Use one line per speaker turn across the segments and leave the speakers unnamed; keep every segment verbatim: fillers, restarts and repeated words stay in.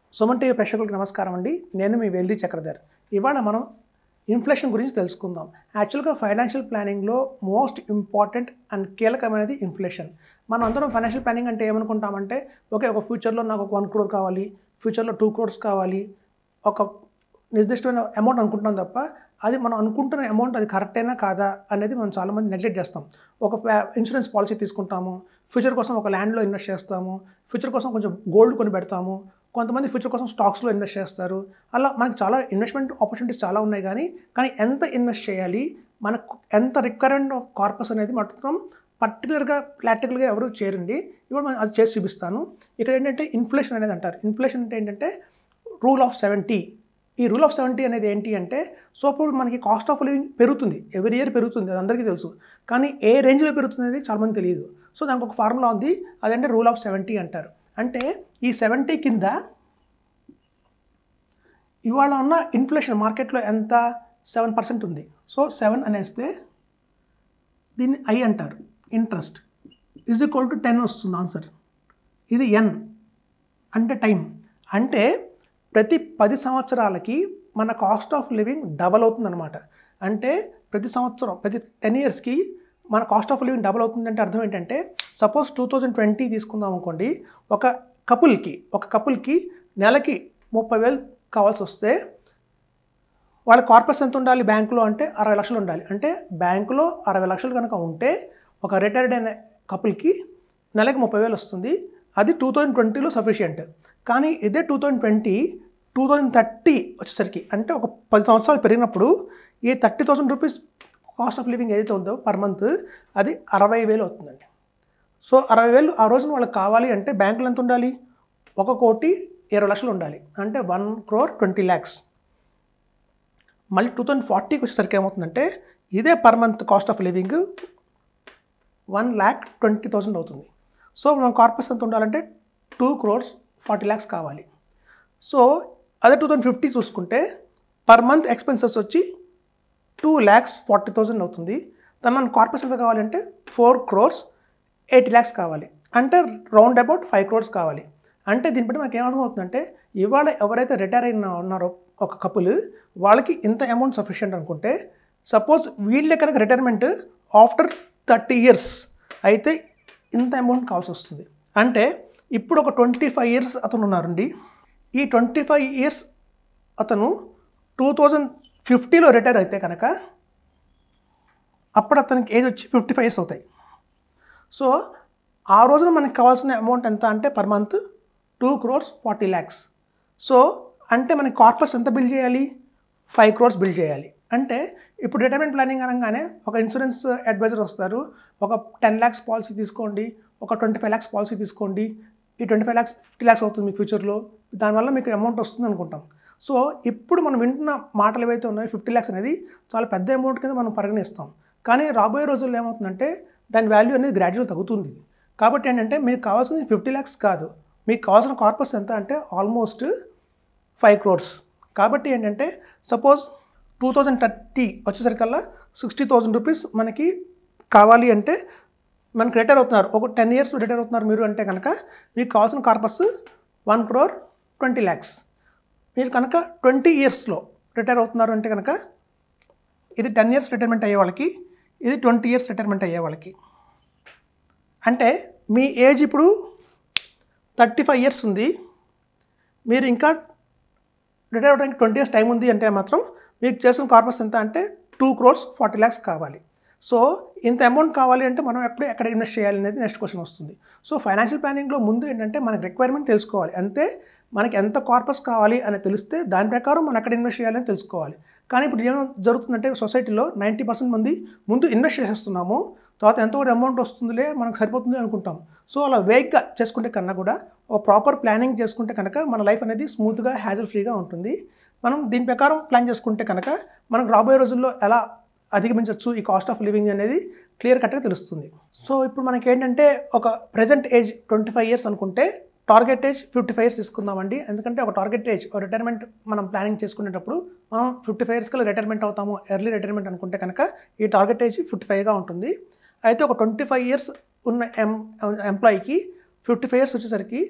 SumanTV ప్రేక్షకులకు నమస్కారం అండి. నేను మీ వెల్ది చక్రధర్. ఇవాళ మనం ఇన్ఫ్లేషన్ గురించి తెలుసుకుందాం. యాక్చువల్గా ఫైనాన్షియల్ ప్లానింగ్లో మోస్ట్ ఇంపార్టెంట్ అండ్ కీలకమైనది ఇన్ఫ్లేషన్. మనం అందరం ఫైనాన్షియల్ ప్లానింగ్ అంటే ఏమనుకుంటామంటే, ఓకే, ఒక ఫ్యూచర్లో నాకు ఒక వన్ క్రోర్ కావాలి, ఫ్యూచర్లో టూ క్రోర్స్ కావాలి, ఒక నిర్దిష్టమైన అమౌంట్ అనుకుంటున్నాం తప్ప అది మనం అనుకుంటున్న అమౌంట్ అది కరెక్టేనా కాదా అనేది మనం చాలామంది నెగ్లెక్ట్ చేస్తాం. ఒక ఇన్సూరెన్స్ పాలసీ తీసుకుంటాము, ఫ్యూచర్ కోసం ఒక ల్యాండ్లో ఇన్వెస్ట్ చేస్తాము, ఫ్యూచర్ కోసం కొంచెం గోల్డ్ కొని పెడతాము, కొంతమంది ఫ్యూచర్ కోసం స్టాక్స్లో ఇన్వెస్ట్ చేస్తారు. అలా మనకి చాలా ఇన్వెస్ట్మెంట్ ఆపర్చునిటీస్ చాలా ఉన్నాయి. కానీ కానీ ఎంత ఇన్వెస్ట్ చేయాలి, మనకు ఎంత రిక్వైర్మెంట్ ఆఫ్ కార్పస్ అనేది మొత్తం పర్టికులర్గా ప్రాక్టికల్గా ఎవరు చేయరండి. ఇప్పుడు మనం అది చేసి చూపిస్తాను. ఇక్కడ ఏంటంటే ఇన్ఫ్లేషన్ అనేది అంటారు. ఇన్ఫ్లేషన్ అంటే ఏంటంటే రూల్ ఆఫ్ సెవెంటీ. ఈ రూల్ ఆఫ్ సెవెంటీ అనేది ఏంటి అంటే, సో ఇప్పుడు మనకి కాస్ట్ ఆఫ్ లివింగ్ పెరుగుతుంది, ఎవ్రీ ఇయర్ పెరుగుతుంది, అది అందరికీ తెలుసు. కానీ ఏ రేంజ్లో పెరుగుతుంది అనేది చాలామంది తెలియదు. సో దానికి ఒక ఫార్ములా ఉంది, అదంటే రూల్ ఆఫ్ సెవెంటీ అంటారు. అంటే ఈ సెవెంటీ కింద ఇవాళ ఉన్న ఇన్ఫ్లేషన్ మార్కెట్లో ఎంత సెవెన్ పర్సెంట్ ఉంది. సో సెవెన్ అనేస్తే దీన్ని ఐ అంటారు, interest is equal to ten వస్తుంది ఆన్సర్. ఇది ఎన్ అంటే టైం. అంటే ప్రతి పది సంవత్సరాలకి మన కాస్ట్ ఆఫ్ లివింగ్ డబల్ అవుతుందన్నమాట. అంటే ప్రతి సంవత్సరం ప్రతి టెన్ ఇయర్స్కి మన కాస్ట్ ఆఫ్ లివింగ్ డబల్ అవుతుందంటే అర్థం ఏంటంటే, సపోజ్ టూ థౌజండ్ ట్వంటీ తీసుకుందాం అనుకోండి, ఒక కపుల్కి ఒక కపుల్కి నెలకి ముప్పై వేలు కావాల్సి వస్తే వాళ్ళ కార్పస్ ఎంత ఉండాలి బ్యాంకులో అంటే అరవై లక్షలు ఉండాలి. అంటే బ్యాంకులో అరవై లక్షలు కనుక ఉంటే ఒక రిటైర్డ్ అయిన కపుల్కి నెలకి ముప్పై వేలు వస్తుంది. అది టూ థౌజండ్ ట్వంటీలో సఫిషియంట్. కానీ ఇదే two thousand twenty two thousand thirty వచ్చేసరికి, అంటే ఒక పది సంవత్సరాలు పెరిగినప్పుడు ఈ thirty thousand rupees cost of living ఏదైతే ఉందో పర్ మంత్ అది అరవై వేలు అవుతుందండి. సో అరవై వేలు ఆ రోజున వాళ్ళకి కావాలి అంటే బ్యాంకులో ఎంత ఉండాలి, ఒక కోటి ఇరవై లక్షలు ఉండాలి. అంటే వన్ క్రోర్ ట్వంటీ ల్యాక్స్. మళ్ళీ టూ థౌజండ్ ఫార్టీకి వచ్చేసరికి ఏమవుతుందంటే ఇదే per month cost of living one lakh twenty thousand అవుతుంది. సో మన కార్పస్ ఎంత ఉండాలంటే టూ క్రోర్స్ ఫార్టీ ల్యాక్స్ కావాలి. సో అదే టూ థౌజండ్ ఫిఫ్టీ చూసుకుంటే పర్ మంత్ ఎక్స్పెన్సెస్ వచ్చి టూ ల్యాక్స్ ఫార్టీ థౌసండ్ అవుతుంది. దాని మన కార్పస్ ఎంత కావాలంటే ఫోర్ క్రోర్స్ ఎయిటీ ల్యాక్స్ కావాలి. అంటే రౌండ్ అబౌట్ ఫైవ్ క్రోర్స్ కావాలి. అంటే దీన్ని బట్టి మనకి ఏమర్థం అవుతుందంటే, ఇవాళ ఎవరైతే రిటైర్ అయిన ఉన్నారో ఒక కపుల్, వాళ్ళకి ఇంత అమౌంట్ సఫిషియంట్ అనుకుంటే, సపోజ్ వీళ్ళే కనుక రిటైర్మెంట్ ఆఫ్టర్ థర్టీ ఇయర్స్ అయితే ఇంత అమౌంట్ కావాల్సి వస్తుంది. అంటే ఇప్పుడు ఒక ట్వంటీ ఫైవ్ ఇయర్స్ అతను ఉన్నారండి. ఈ ట్వంటీ ఫైవ్ ఇయర్స్ అతను టూ థౌజండ్ ఫిఫ్టీలో రిటైర్ అయితే కనుక అప్పుడు అతనికి ఏజ్ వచ్చి ఫిఫ్టీ ఫైవ్ ఇయర్స్ అవుతాయి. సో ఆ రోజున మనకు కావాల్సిన అమౌంట్ ఎంత అంటే per month two crores forty lakhs. So అంటే మనకి కార్పస్ ఎంత బిల్డ్ చేయాలి, ఫైవ్ క్రోర్స్ బిల్డ్ చేయాలి. అంటే ఇప్పుడు రిటైర్మెంట్ ప్లానింగ్ అనగానే ఒక ఇన్సూరెన్స్ అడ్వైజర్ వస్తారు, ఒక టెన్ ల్యాక్స్ పాలసీ తీసుకోండి, ఒక ట్వంటీ ఫైవ్ ల్యాక్స్ పాలసీ తీసుకోండి, ఈ twenty five lakhs fifty lakhs అవుతుంది మీకు ఫ్యూచర్లో, దానివల్ల మీకు అమౌంట్ వస్తుంది అనుకుంటాం. సో ఇప్పుడు మనం వింటున్న మాటలు ఏవైతే ఉన్నాయో ఫిఫ్టీ ల్యాక్స్ అనేది చాలా పెద్ద అమౌంట్ కింద మనం పరిగణిస్తాం. కానీ రాబోయే రోజుల్లో ఏమవుతుందంటే దాని వాల్యూ అనేది గ్రాడ్యువల్ తగ్గుతుంది. కాబట్టి ఏంటంటే మీకు కావాల్సింది ఫిఫ్టీ ల్యాక్స్ కాదు, మీకు కావాల్సిన కార్పస్ ఎంత అంటే ఆల్మోస్ట్ ఫైవ్ క్రోర్స్. కాబట్టి ఏంటంటే సపోజ్ టూ థౌజండ్ థర్టీ వచ్చేసరికల్లా సిక్స్టీ థౌజండ్ రూపీస్ మనకి కావాలి అంటే మనకి రిటైర్ అవుతున్నారు, ఒక టెన్ ఇయర్స్ రిటైర్ అవుతున్నారు మీరు అంటే కనుక మీకు కావాల్సిన corpus one crore twenty lakhs. మీరు కనుక ట్వంటీ ఇయర్స్లో రిటైర్ అవుతున్నారు అంటే కనుక ఇది టెన్ ఇయర్స్ రిటైర్మెంట్ అయ్యే వాళ్ళకి, ఇది ట్వంటీ ఇయర్స్ రిటైర్మెంట్ అయ్యే వాళ్ళకి. అంటే మీ ఏజ్ ఇప్పుడు థర్టీ ఫైవ్ ఇయర్స్ ఉంది, మీరు ఇంకా రిటైర్ అవ్వడానికి ట్వంటీ ఇయర్స్ టైం ఉంది అంటే మాత్రం మీకు చేసిన కార్పస్ ఎంత అంటే టూ క్రోర్స్ ఫార్టీ ల్యాక్స్ కావాలి. సో ఇంత అమౌంట్ కావాలి అంటే మనం ఎప్పుడు ఎక్కడ ఇన్వెస్ట్ చేయాలి అనేది నెక్స్ట్ క్వశ్చన్ వస్తుంది. సో ఫైనాన్షియల్ ప్లానింగ్లో ముందు ఏంటంటే మనకి రిక్వైర్మెంట్ తెలుసుకోవాలి. అంతే, మనకి ఎంత కార్పస్ కావాలి అని తెలిస్తే దాని ప్రకారం మనం ఎక్కడ ఇన్వెస్ట్ చేయాలని తెలుసుకోవాలి. కానీ ఇప్పుడు ఏం జరుగుతుందంటే సొసైటీలో నైంటీ పర్సెంట్ మంది ముందు ఇన్వెస్ట్ చేసేస్తున్నాము, తర్వాత ఎంతో కూడా అమౌంట్ వస్తుందిలే మనకు సరిపోతుంది అనుకుంటాం. సో అలా వేగ్గా చేసుకుంటే కన్నా కూడా ఒక ప్రాపర్ ప్లానింగ్ చేసుకుంటే కనుక మన లైఫ్ అనేది స్మూత్గా హ్యాజల్ ఫ్రీగా ఉంటుంది. మనం దీని ప్రకారం ప్లాన్ చేసుకుంటే కనుక మనకు రాబోయే రోజుల్లో ఎలా అధిగమించవచ్చు ఈ కాస్ట్ ఆఫ్ లివింగ్ అనేది క్లియర్ కట్గా తెలుస్తుంది. సో ఇప్పుడు మనకి ఏంటంటే ఒక present age twenty five years అనుకుంటే target age fifty five years తీసుకుందామండి. ఎందుకంటే ఒక టార్గెట్ ఏజ్ రిటైర్మెంట్ మనం ప్లానింగ్ చేసుకునేటప్పుడు మనం ఫిఫ్టీ ఫైవ్ ఇయర్స్కి రిటైర్మెంట్ అవుతాము, ఎర్లీ రిటైర్మెంట్ అనుకుంటే కనుక ఈ టార్గెట్ ఏజ్ ఫిఫ్టీ ఫైవ్గా ఉంటుంది. అయితే ఒక ట్వంటీ ఫైవ్ ఇయర్స్ ఉన్న ఎం ఎంప్లాయీకి ఫిఫ్టీ ఫైవ్ ఇయర్స్ వచ్చేసరికి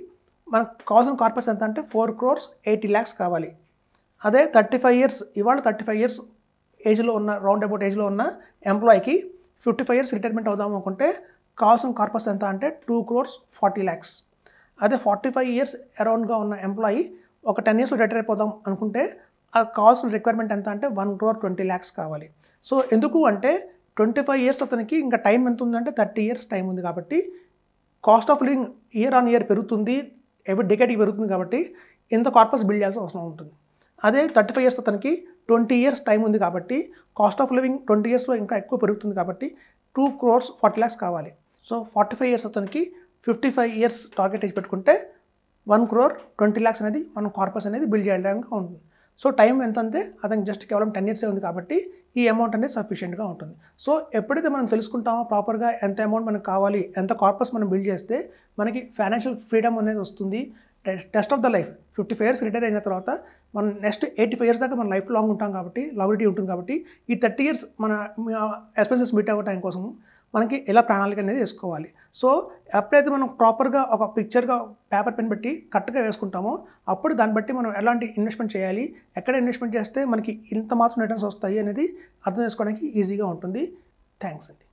మనకు కావాల్సిన కార్పస్ ఎంత అంటే ఫోర్ క్రోర్స్ ఎయిటీ ల్యాక్స్ కావాలి. అదే థర్టీ ఫైవ్ ఇయర్స్ ఇవాళ థర్టీ ఫైవ్ ఇయర్స్ ఏజ్లో ఉన్న రౌండ్ అబౌట్ ఏజ్లో ఉన్న ఎంప్లాయీకి ఫిఫ్టీ ఫైవ్ ఇయర్స్ రిటైర్మెంట్ అవుదాం అనుకుంటే కావాల్సిన కార్పస్ ఎంత అంటే టూ క్రోర్స్ ఫార్టీ ల్యాక్స్. అదే ఫార్టీ ఫైవ్ ఇయర్స్ అరౌండ్గా ఉన్న ఎంప్లాయీ ఒక టెన్ ఇయర్స్లో రిటైర్ అయిపోదాం అనుకుంటే అది కావాల్సిన రిక్వైర్మెంట్ ఎంత అంటే వన్ క్రోర్ ట్వంటీ ల్యాక్స్ కావాలి. సో ఎందుకు అంటే ట్వంటీ ఫైవ్ ఇయర్స్ అతనికి ఇంకా టైం ఎంత ఉందంటే థర్టీ ఇయర్స్ టైం ఉంది కాబట్టి cost of living year on year పెరుగుతుంది, ఎవ్రీ డెకేడ్కి పెరుగుతుంది కాబట్టి ఇంత కార్పస్ బిల్డ్ చేయాల్సిన అవసరం ఉంటుంది. అదే థర్టీ ఫైవ్ ఇయర్స్ అతనికి ట్వంటీ ఇయర్స్ టైం ఉంది కాబట్టి కాస్ట్ ఆఫ్ లివింగ్ ట్వంటీ ఇయర్స్లో ఇంకా ఎక్కువ పెరుగుతుంది కాబట్టి టూ క్రోర్స్ ఫార్టీ ల్యాక్స్ కావాలి. సో ఫార్టీ ఫైవ్ ఇయర్స్ అతనికి ఫిఫ్టీ ఫైవ్ ఇయర్స్ టార్గెట్ వేసి పెట్టుకుంటే వన్ క్రోర్ ట్వంటీ ల్యాక్స్ అనేది మనం కార్పస్ అనేది బిల్డ్ చేయడానికి ఉంటుంది. సో టైం ఎంత అంటే అతనికి జస్ట్ కేవలం టెన్ ఇయర్సే ఉంది కాబట్టి ఈ అమౌంట్ అనేది సఫిషియెంట్గా ఉంటుంది. సో ఎప్పుడైతే మనం తెలుసుకుంటామో ప్రాపర్గా ఎంత అమౌంట్ మనకు కావాలి, ఎంత కార్పస్ మనం బిల్డ్ చేస్తే మనకి ఫైనాన్షియల్ ఫ్రీడమ్ అనేది వస్తుంది. Test of the life fifty five years retire అయిన తర్వాత మనం నెక్స్ట్ ఎయిటీ ఫైవ్ ఇయర్స్ దాకా మన లైఫ్ లాంగ్ ఉంటాం కాబట్టి లాంగిటీ ఉంటుంది కాబట్టి ఈ థర్టీ ఇయర్స్ మన ఎక్స్పెన్సెస్ మీట్ అవ్వడం కోసం మనకి ఎలా ప్రణాళిక అనేది వేసుకోవాలి. సో ఎప్పుడైతే మనం ప్రాపర్గా ఒక పిక్చర్గా పేపర్ పెన్ పెట్టి కరెక్ట్గా వేసుకుంటామో అప్పుడు దాన్ని బట్టి మనం ఎలాంటి ఇన్వెస్ట్మెంట్ చేయాలి, ఎక్కడ ఇన్వెస్ట్మెంట్ చేస్తే మనకి ఇంత మాత్రం రిటర్న్స్ వస్తాయి అనేది అర్థం చేసుకోవడానికి ఈజీగా ఉంటుంది. థ్యాంక్స్ అండి.